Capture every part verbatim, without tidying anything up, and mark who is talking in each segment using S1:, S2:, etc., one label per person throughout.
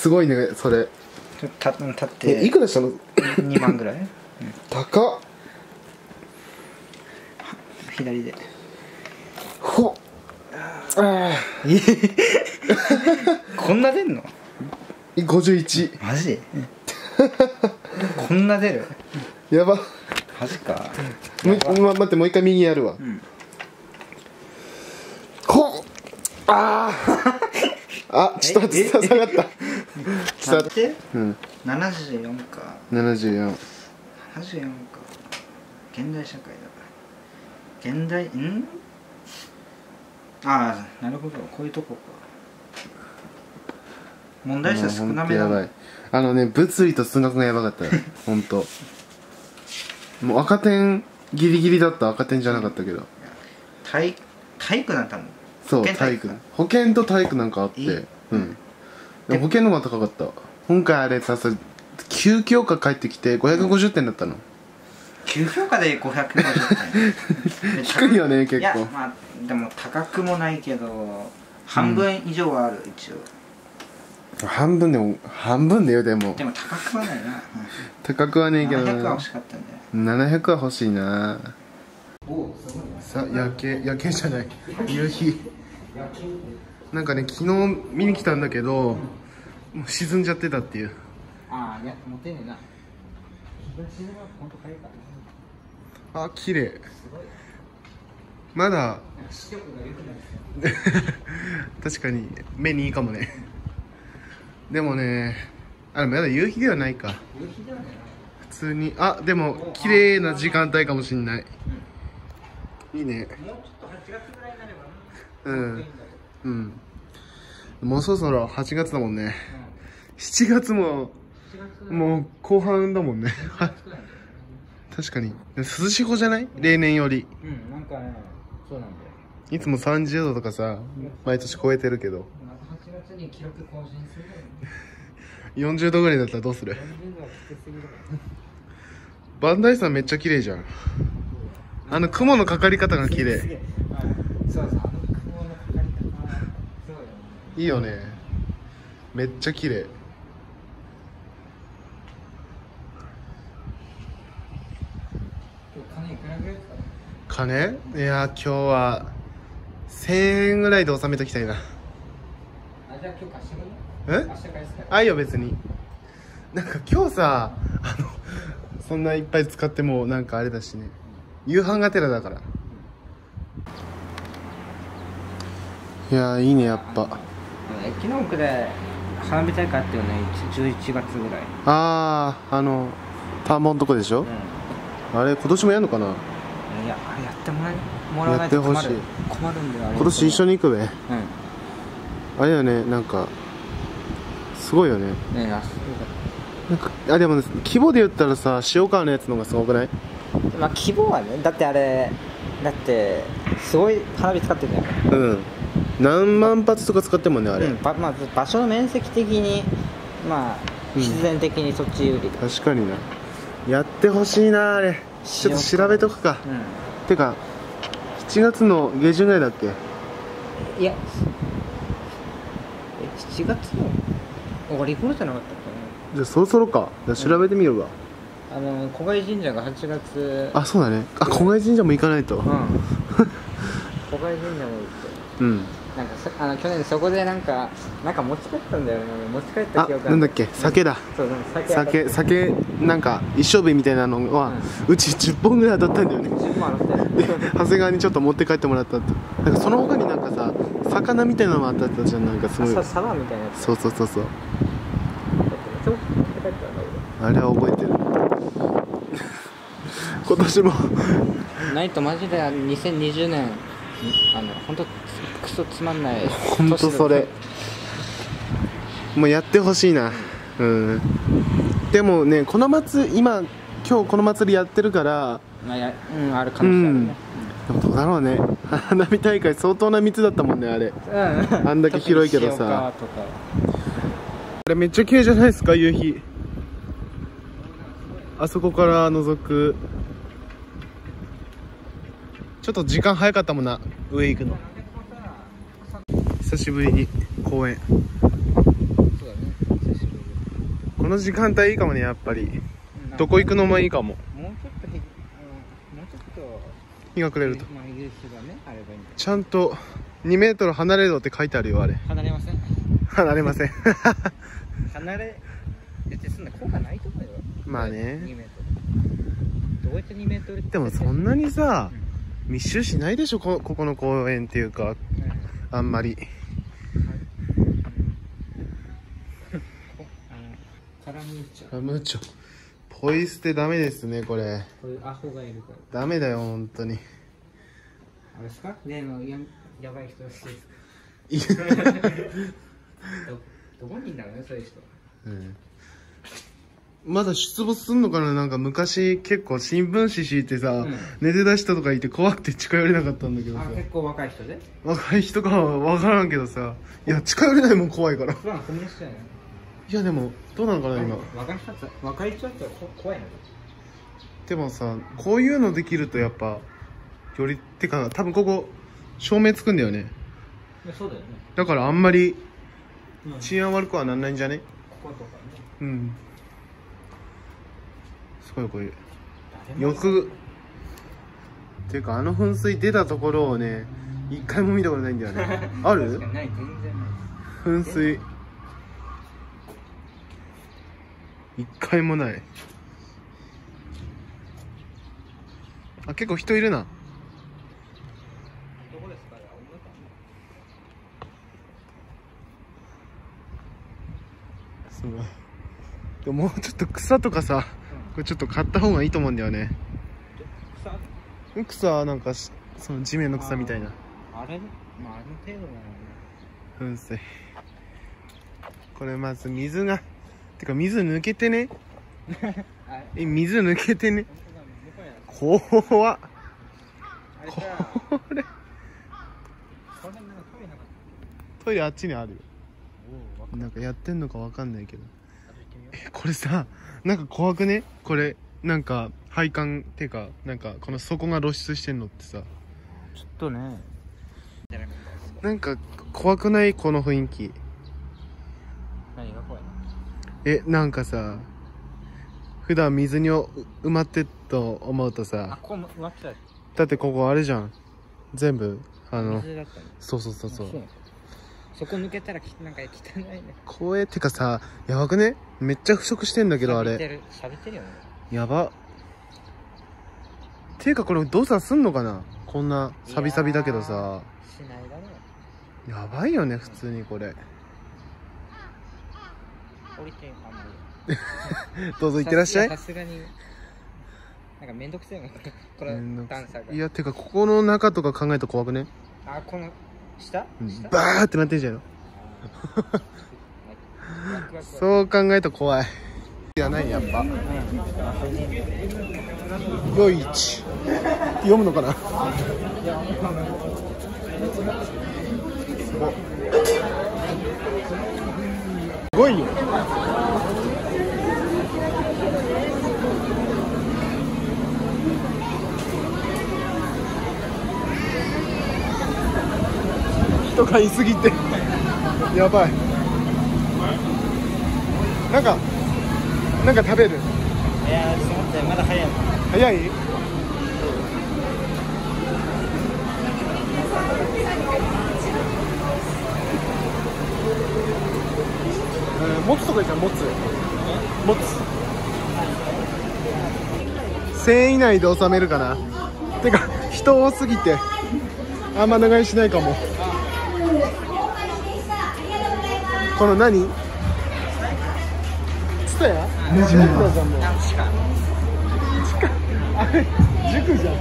S1: すごいねそれ。
S2: た立って
S1: えいくらしたの？
S2: にまんぐらい、うん、
S1: 高っ。
S2: 左で
S1: ほっあ
S2: こんな出んの？
S1: ごじゅういち。
S2: マジこんな出る？
S1: やば。
S2: マジか。
S1: もう、ま、待ってもう一回右やるわ、うん、ほっああちょっと待って下がった
S2: 下がって、うん、ななじゅうよんか。
S1: ななじゅうよん。
S2: ななじゅうよんか。現代社会だから現代んああなるほど、こういうとこか。問題数少なめだ。やばい。
S1: あのね物理と数学がやばかったよほんと。もう赤点ギリギリだった。赤点じゃなかったけど
S2: 体体育なんてあるの？
S1: そう体育。保健と体育なんかあって、うんでも保健の方が高かった。今回あれさきゅう教科帰ってきてごひゃくごじゅってんだったの。
S2: きゅう教科でごひゃくごじゅってん
S1: 低いよね結構。いや
S2: まあでも高くもないけど半分以上はある、うん、一応半分でも
S1: 半分でよ。でも
S2: でも高くはないな
S1: 高くはねえけどな。
S2: ななひゃくは欲しかったんだよ。
S1: ななひゃくは欲しいな。さ夜景夜景じゃない夕日。なんかね昨日見に来たんだけどもう沈んじゃってたっていう。
S2: ああいや持てねえな。
S1: あ綺麗。まだ確かに目にいいかもね。でもねあまだ夕日ではないか。普通にあでも綺麗な時間帯かもしんない。いいね。うんうんもうそろそろはちがつだもんね。しちがつももう後半だもんね確かに涼しい方じゃない？例年より。
S2: うんなんかねそうなんだよ。
S1: いつもさんじゅうどとかさ毎年超えてるけどは
S2: ちがつに記録更新する
S1: よんじゅうどぐらいだったらどうする？磐梯山めっちゃ綺麗じゃん。あの雲のかかり方が綺麗。そうそうあの雲のかかり方いいよね。めっちゃ綺麗。金？いや今日はせんえんぐらいで収めときたいな。あじゃあ今日貸してくれる？え？明日返すから。あいいよ別に。なんか今日さあのそんないっぱい使ってもなんかあれだしね。夕飯がてらだから。いやいいねやっぱ。
S2: 駅の奥で花火大会あったよねじゅういちがつぐらい。
S1: あああの田んぼのとこでしょ、うん、あれ今年もやるのかな。
S2: いやあれやってもらえもらわないと困る。困るんだよあれ。
S1: 今年一緒に行くべ。うんあれよねなんかすごいよね。ねえあそうだ。なんかあでも、ね、規模で言ったらさ塩川のやつの方がすごくない？
S2: まあ規模はねだってあれだってすごい花火使ってるじゃん。
S1: うん何万発とか使ってもねあれ、うん
S2: ばまあ、場所の面積的にまあ必然的にそっち有利、うん、
S1: 確かにな。やってほしいなあれ。ちょっと調べとくか、うん、てかしちがつの下旬ぐらいだっけ。
S2: いやしちがつの終わり頃じゃなかったっけね。
S1: じゃあそろそろか。じゃあ調べてみようか、
S2: うん、あの小貝神社がはちがつ。
S1: あそうだね。あ小貝神社も行かないと、うん、小
S2: 貝神社も行って
S1: うん
S2: なんかあの去年そこでなんかなんか持ち帰ったんだよね。持ち帰った記憶が。
S1: あなんだっけ酒だ。
S2: そう酒
S1: 酒酒なんか一升瓶みたいなのは、うん、うちじゅっぽんぐらい当たったんだよね。じゅっぽん当たったよ。で長谷川にちょっと持って帰ってもらったって。なんかその他になんかさ魚みたいなのも当たったじゃん。なんかすごい
S2: サバみたいなやつ。
S1: そうそうそうそうあれは覚えてる今年も
S2: ないとマジでにせんにじゅうねんあの本当クソつまんない。
S1: 本当それもうやってほしいな。うんでもねこの祭り今今日この祭りやってるから
S2: あや、うん、ある可能性あるね、うん、
S1: でもどうだろうね。花火大会相当な密だったもんねあれ、うん、あんだけ広いけどさ。あれめっちゃ綺麗じゃないですか夕日。あそこから覗く。ちょっと時間早かったもんな上行くの。久しぶりに公園。
S2: そうだね久し
S1: の時間帯いいかもね、やっぱり。どこ行くのもいいかも。
S2: もうちょっと日、もうちょっと
S1: 日が暮れると、
S2: まあ、夕日がねあればいいんだけど。
S1: ちゃんとにメートル離れろって書いてあるよ、あれ。
S2: 離れません。
S1: 離れません。
S2: 離れ別にそんな効果ないと思うよ。
S1: まあね。
S2: にメートル。どうやってにメートルって。
S1: でもそんなにさ、うん、密集しないでしょ、こ、ここの公園っていうか、うん、あんまり。
S2: カラムーチョ。
S1: カラムーチョ。ポイ捨てダメですね、これ。
S2: これアホがいるから。
S1: ダメだよ、本当に。
S2: あれですか？例のや、やばい人ですか？ど、どこにいんだろうね、そういう人。
S1: うん。まだ出没すんのかな。なんか昔結構新聞紙敷いてさ、うん、寝てた人とかいて怖くて近寄れなかったんだけどさ。
S2: あ、結構若い人で？
S1: 若い人かは分からんけどさ、いや近寄れないもん、怖いから。
S2: 普段コミュニストやね。
S1: いやでもどうなのかな今。
S2: 若い人だったら若い人だったら怖いの。
S1: でもさ、こういうのできるとやっぱよりってか、多分ここ照明つくんだよね。
S2: そうだよね。
S1: だからあんまり治安悪くはなんないんじゃね？
S2: こことかね。
S1: うん。すごいこういうよくっていうか、あの噴水出たところをね一回も見たことないんだよね。ある？
S2: ない、全然ない。
S1: 噴水一回もない。あ、結構人いるな。
S2: どこですか？
S1: すごい。でももうちょっと草とかさ、これちょっと買った方がいいと思うんだよね。草？草なんかその地面の草みたいな。
S2: あれ、まああの程度なのね。
S1: 噴水。これまず水が、てか水抜けてね。え、水抜けてね。怖っ。これ。トイレあっちにあるよ。なんかやってんのかわかんないけど。え、これさ、なんか怖くね？これ、なんか配管っていうか、なんかこの底が露出してんのってさ。
S2: ちょっとね。
S1: なんか怖くない？この雰囲気。
S2: 何が怖いの？
S1: え、なんかさ、普段水に埋まってっと思うとさ、
S2: あ、こう埋まってた。
S1: だってここあれじゃん。全部あの、
S2: 水だったの？
S1: そうそうそうそう。
S2: そこ抜けたらなんか汚いね。
S1: 怖え。ってかさ、やばくね？めっちゃ腐食してんだけど、あれ。
S2: 錆びてる、錆びてるよね。
S1: やば。ていうかこれ動作すんのかな？こんなサビサビだけどさ。
S2: しないだろ
S1: う。やばいよね、普通にこれ。
S2: 降りてん、あんまり。
S1: どうぞ行ってらっしゃい。
S2: さすがに。なんかめんどくせえもん、この段差が。
S1: いや、てかここの中とか考えると怖くね？
S2: あ、この下？下？
S1: バーってなってんじゃん。そう考えると怖い。じゃない、やっぱ。よいち。読むのかな？すごいよ。人がいすぎてやばい。なんかなんか食べる？
S2: いやー、ちょっと待って、まだ早い。
S1: 早い？えー、もつとかいいじゃん、もつもつせんえん以内で収めるかな。てか人多すぎてあんま長居しないかも。この何？ツタヤ？ねじねじゃんもう。あれ塾じゃん。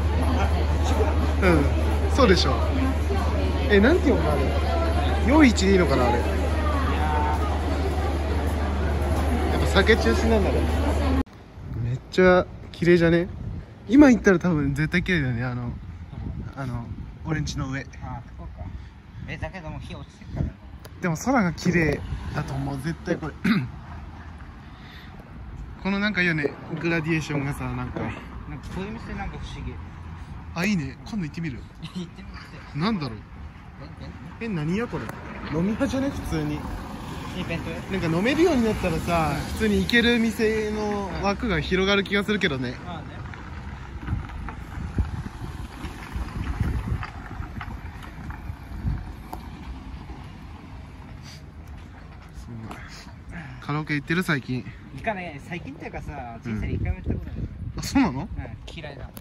S1: うん、そうでしょ。え、なんて読むのあれ？よいちでいいのかなあれ？やっぱ酒中止なんだね。めっちゃ綺麗じゃね？今行ったら多分絶対綺麗だよね。あのあの俺んちの上。
S2: あ、そうか。え、だけども火落ちてるからね。
S1: でも空が綺麗だと思う、絶対これ。このなんかいいよね、グラディエーションがさ、なんか。
S2: なんかこういう店なんか不思議。
S1: あ、いいね。今度行ってみる？
S2: 行ってみて。
S1: なんだろう。え、何やこれ。飲み屋じゃね？普通に。
S2: 普通イベント
S1: なんか飲めるようになったらさ、うん、普通に行ける店の枠が広がる気がするけどね。まあね。カラオケ行ってる最近。
S2: 行かない。最近っていうかさ、人生で一回も行ったことない。
S1: あ、そうなの？
S2: うん、嫌いだ。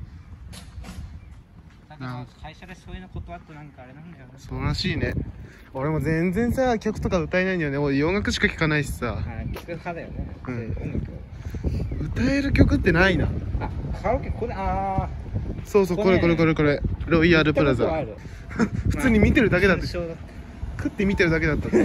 S2: なんか会社でそういうの断ってなんかあれなんだよね。
S1: そうらしいね。俺も全然さ、曲とか歌えないんだよね。俺洋楽しか聴かないしさ。
S2: 聞く派だよね。うん。音楽
S1: 歌える曲ってないな。
S2: あ、カラオケこれ、ああ。
S1: そうそう、これこれこれこれ。ロイヤルプラザ。普通に見てるだけだって。食って見てるだけだったって。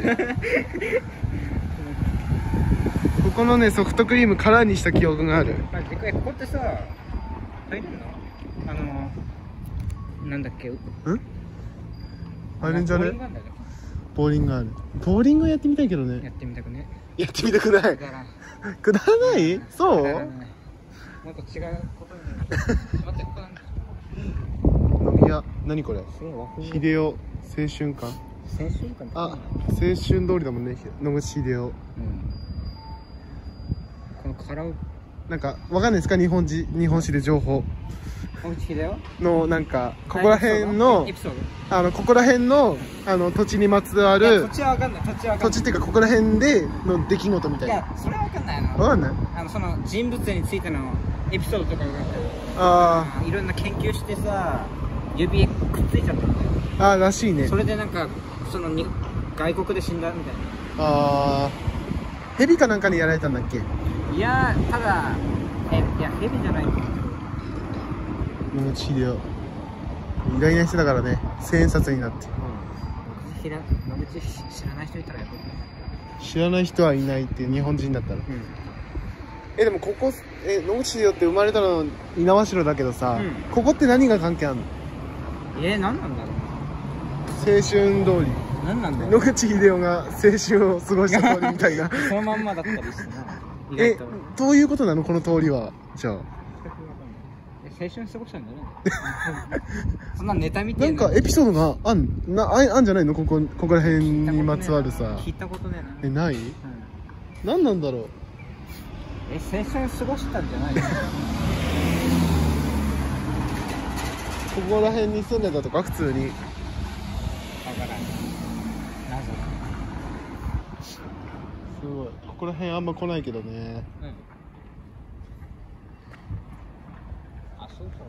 S1: ここのね、ソフトクリーム空にした記憶がある。
S2: ここってさ、入るの？あの、なんだっけ？ん？
S1: あれんじゃね？ボーリングある。ボーリングやってみたいけどね。
S2: やってみたくね。
S1: やってみたくない。くだらない？そう？
S2: もっと違うことになる。待って、ここなんだ。
S1: 飲み屋、何これ？秀夫青春館。
S2: 青春館。
S1: あ、青春通りだもんね。野口秀夫。
S2: このカラオ
S1: なんかわかんないですか、日本人日本史で情報のなんかここら辺のあのここら辺のあの土地にまつわる
S2: 土地はわかんない。土地は
S1: 土地っていうかここら辺での出来事みたいな。
S2: いやそれはわかんないな。
S1: わかんない。
S2: あのその人物についてのエピソードとかが
S1: ああ
S2: いろんな研究してさ指くっついちゃったんだよ。
S1: ああらしいね。
S2: それでなんかそのに外国で死んだみたいな。
S1: ああヘビかなんかにやられたんだっけ。
S2: いやただえいやヘビじゃないの。
S1: 野口秀夫意外な人だからね。千円札になって、
S2: うん、野口知らない人いたらやっぱ
S1: り知らない人はいないっていう日本人だったら、うん、えでもここえ野口秀夫って生まれたの猪苗代だけどさ、うん、ここって何が関係あるの。
S2: えー、何なんだろう。
S1: 青春通り。
S2: 何なんだろう。
S1: 野口秀夫が青春を過ごした通りみたいな
S2: そのまんまだったりしてな。
S1: え、どういうことなのこの通りは。じゃあ
S2: 青春過ごしたんじゃないそんなネタみたい
S1: な。なんかエピソードがあんなああんじゃないの。ここここら辺にまつわるさ。
S2: 聞いたことね
S1: えな。えない、うん、何なんだろう。
S2: え青春過ごしたんじゃないのこ
S1: こら辺に住んでたとか普通に。
S2: わからない。謎。
S1: すごい。ここら辺あんま来ないけどね。うん。
S2: あ、そうそうだね。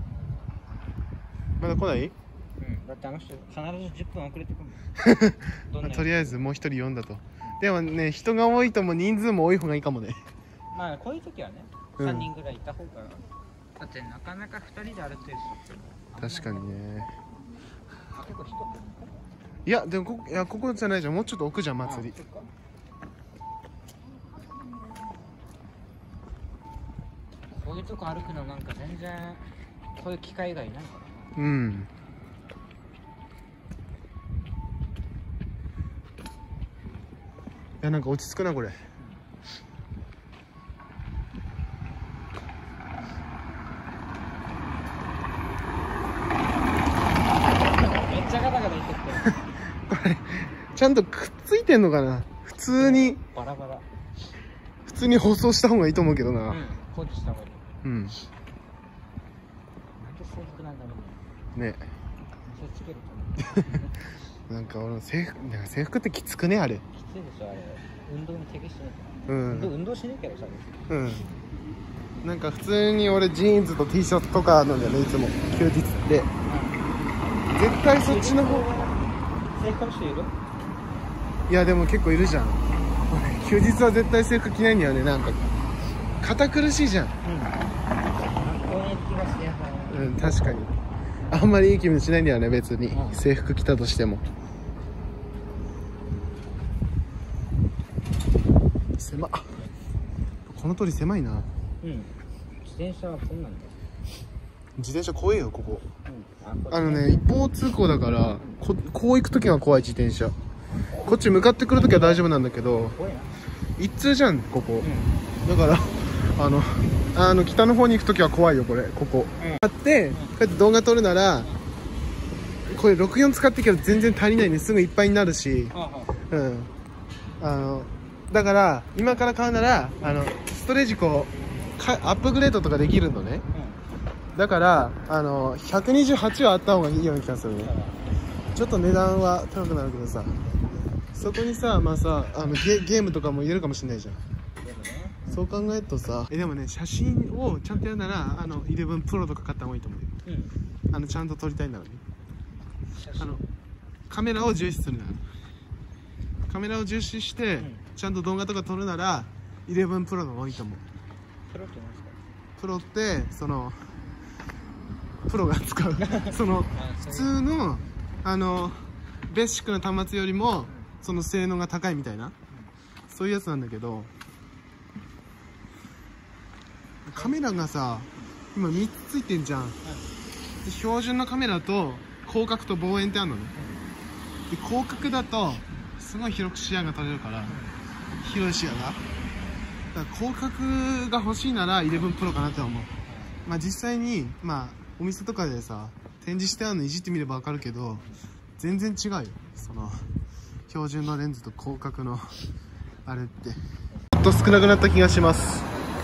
S1: まだ来ない？
S2: うん。だってあの人必ずじゅっぷん遅れてくるもん。
S1: まあ、とりあえずもう一人呼んだと。うん、でもね、人が多いとも人数も多い方がいいかもね。
S2: まあこういう時はね、さんにんぐらいいた方が、うん、だってなかなかふたりで歩ってる人って
S1: 確かにね。
S2: あ、結構人
S1: いやでもこいやここじゃないじゃん。もうちょっと奥じゃん祭り。
S2: こういうとこ歩くのなんか全然こういう機会がいないからな。
S1: うん。いやなんか落ち着くなこれ。
S2: めっちゃガタガタ言ってって
S1: これちゃんとくっついてんのかな。普通に
S2: バラバラ。
S1: 普通に舗装した方がいいと思うけどな。うん、
S2: 放置した方がいい。うん。なんで制服なんだろうね。ね。見せつける
S1: となんか俺の制服なんか制服ってきつくねあれ。き
S2: ついでしょあれ。運動に適してないから。
S1: うん。
S2: 運動運動しねえけどさ。
S1: うん。なんか普通に俺ジーンズと T シャツとかなんだよねいつも休日って。うん、絶対そっちの方。
S2: 制服の人いる？
S1: いやでも結構いるじゃん。休日は絶対制服着ないんだよね。なんか堅苦しいじゃん。うん、うん、確かにあんまりいい気分しないんだよね別に、うん、制服着たとしても。狭っ。この通り狭いな。
S2: うん。自転車はこんなんだ。
S1: 自転車怖いよここ、うん、あのね一方通行だからここう行く時は怖い。自転車こっち向かってくる時は大丈夫なんだけど一通じゃんここ、うん、だからあのあの北の方に行く時は怖いよこれここ、うん、あってこうやって動画撮るならこれろくじゅうよん使ってきたら全然足りないね。すぐいっぱいになるし、うん、 あのだから今から買うならあのストレージこうかアップグレードとかできるのね、うん、だからあのひゃくにじゅうはちはあった方がいいような気がするね、うん、ちょっと値段は高くなるけどさ、そこにさまあさあの ゲ, ゲームとかも入れるかもしれないじゃん、うん、そう考えるとさえでもね写真をちゃんとやるならあのじゅういちプロとか買った方がいいと思うよ、うん、あのちゃんと撮りたいならね、あのカメラを重視するならカメラを重視して、うん、ちゃんと動画とか撮るならじゅういちプロの方がいいと思う。
S2: プロって何ですか？
S1: プロってそのプロが使うその普通のあのベーシックな端末よりもその性能が高いみたいな、うん、そういうやつなんだけど、カメラがさ今みっつついてんじゃん、うん、で標準のカメラと広角と望遠ってあるのね、うん、で広角だとすごい広く視野が取れるから、うん、広い視野がだから広角が欲しいならじゅういちプロかなって思う。まあ実際にまあお店とかでさ展示してあるのいじってみれば分かるけど全然違うよ、その標準のレンズと広角のあれってちょっと少なくなった気がします。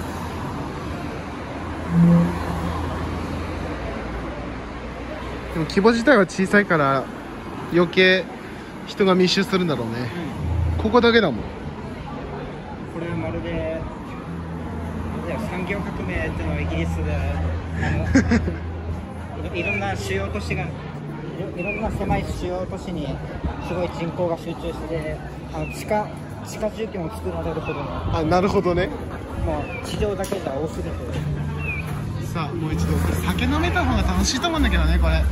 S1: でも規模自体は小さいから余計人が密集するんだろうね、うん、ここだけだもん。
S2: これまるで産業革命っていうのをイギリスであの い, いろんな主要都市が い, いろんな狭い主要都市にすごい人口が集中してあの地下地下住居も作られるほどの、
S1: あ、なるほどね、
S2: もう地上だけじゃ多すぎて。
S1: さあもう一度酒飲めた方が楽しいと思うんだけどねこれ。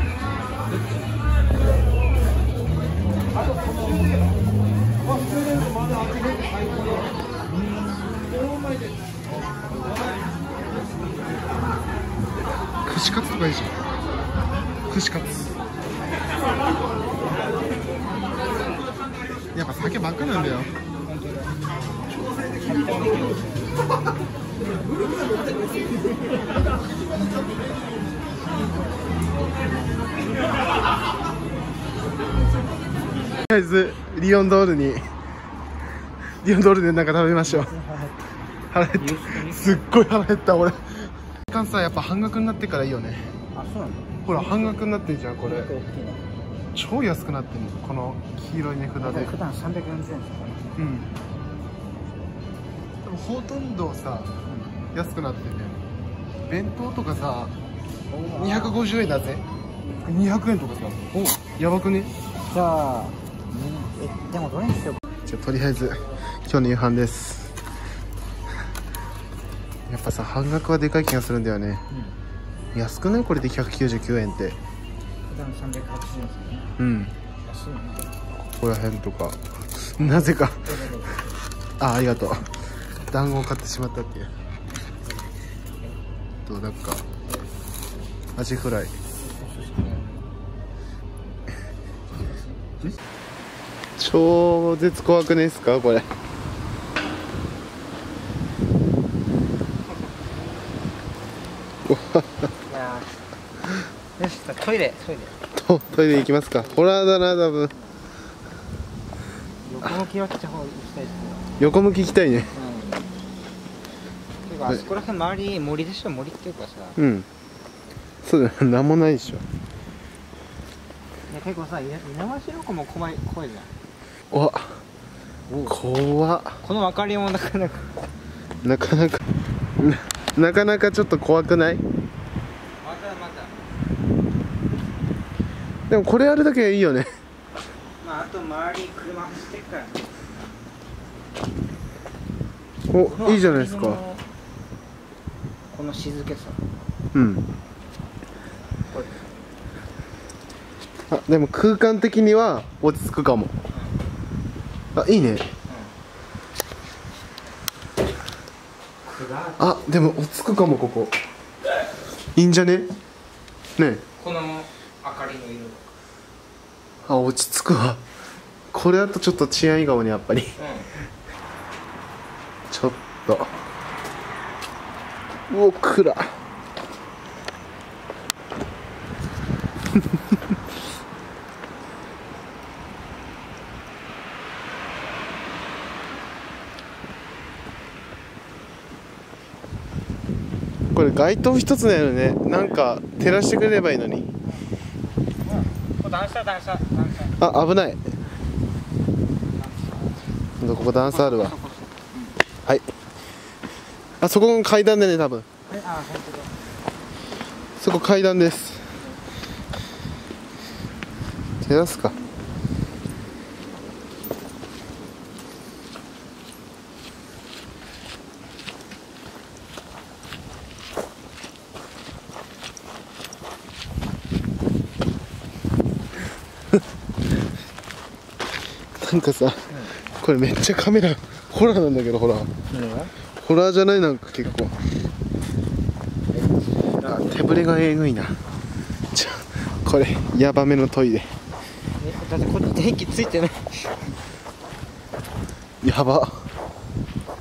S1: 串カツとかいいじゃん、串カツ。やっぱ酒ばっかなんだよ。とりあえずリヨンドールにリヨンドールでなんか食べましょう。腹減った、すっごい腹減った俺。時間さやっぱ半額になってからいいよね。
S2: あ、そうなんだ。
S1: ほら半額になってんじゃんこれ。超安くなってるのこの黄色い値札で。
S2: 普段さんびゃくよんじゅうえんですかね。
S1: うん。でもほとんどさ、うん、安くなってるね。弁当とかさにひゃくごじゅうえんだぜ。にひゃくえんとかさ、おやばくね。
S2: じゃあ、えでもどれにしようか。
S1: じゃあとりあえず今日の夕飯です。やっぱさ半額はでかい気がするんだよね、うん、安くないこれでひゃくきゅうじゅうきゅうえんって。
S2: 普段さんびゃくはちじゅうえんですよね。
S1: うん、
S2: 安いね。
S1: ここら辺とかなぜかあ、ありがとう。団子を買ってしまったっていうと、なんかアジフライ超絶怖くないですかこれ。
S2: よし、トイレトイレ
S1: とトイレ行きますか。ホラーだな多分。
S2: 横向きは来た方が行きたいですね。
S1: 横向き行きたいね。
S2: うん、てかあそこら辺周り森でしょ。森っていうかさ、
S1: うん、そうだよ、なんもないでしょ。
S2: 結構さ、猪苗代湖も怖い怖いじゃん。
S1: うわ、怖っ。
S2: この明かりもなかなか
S1: なかなかなかなかちょっと怖くない？
S2: またまた。
S1: でもこれあるだけいいよね。
S2: まああと周り車走ってっからね。
S1: お、いいじゃないですか。
S2: この静けさ。
S1: うん。あ、でも空間的には落ち着くかも。あ、いいね。あ、でも落ち着くかもここ。いいんじゃね？ね。
S2: この明かりの色。
S1: あ、落ち着くわ。これだとちょっと治安いいかもねやっぱり。うん、ちょっと。うお、暗。 これ街灯一つなのね。なんか照らしてくれればいいのに。
S2: 段差段差段差。
S1: あ、危ない。ここ段差あるわ。はい。あそこの階段でね、多分。
S2: あ、本当だ。
S1: そこ階段です。照らすか。なんかさ、これめっちゃカメラホラーなんだけど、ホラーホラーじゃない？なんか結構あ、手ぶれがえぐいな。ちょこれヤバめのトイレ。
S2: だってこっち電気ついてない。
S1: やば。